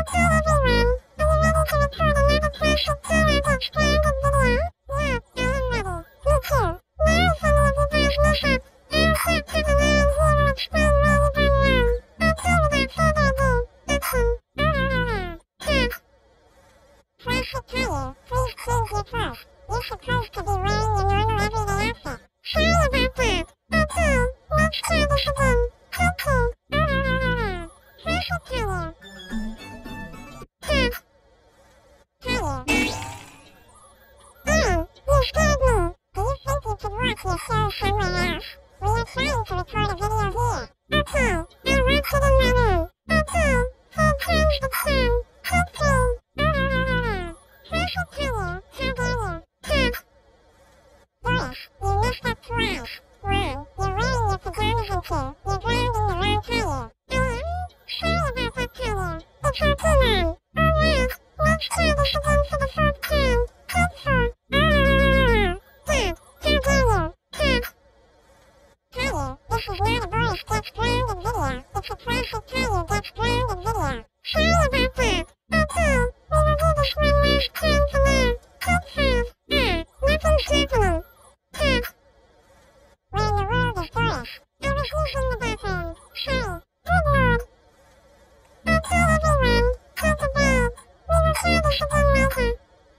Please close your press. You're supposed to be wearing your normal everyday outfit. Sorry about that. Okay, let's try this again. Cuckoo. Facial color. Cat. Color. Oh, you scared me. Do you think you could watch your show somewhere else? We are trying to record a video here. Okay, I'll watch it in my room. Okay, I'll change the sound. Cuckoo. Facial color. Color. Cat. Boss, you messed up twice. Wow, you're wearing your pajamas until you're driving the wrong color. Sorry about that color. It's your color. Alright, let's try this again for the third time. Comfort. Cat. Color. Cat. Color. This is not a boss that's branded video. It's a facial color that's branded video. Sorry about that. Okay, we will do this one last time for now. Comfort. Nothing's happening. Cat. Well, your world is gross. I was using the bathroom. So, good lord. Okay, everyone. Take a bath. We will try this again later.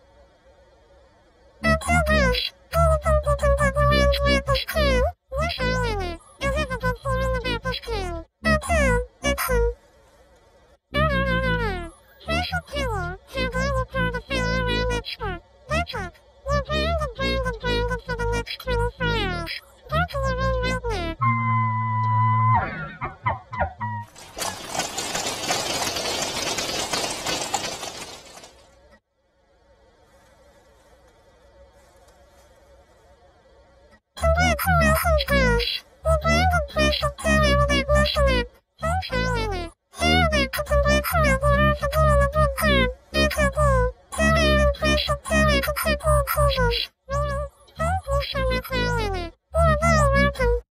Okay, boss. Do you think you can get around with this town? Yes, I will. I have a good feeling about this town. Okay, excellent. Facial color. Color for the failure expert. That's it. We're branded for the next 24 hours. Go to your room right now. Congratulations, girls. You branded facial color without messing up. Thanks, Alana. Now back to congratulate the Earth for doing a good job. AKA, color facial color to take all poses. Thank you so much, Alana. You are very welcome.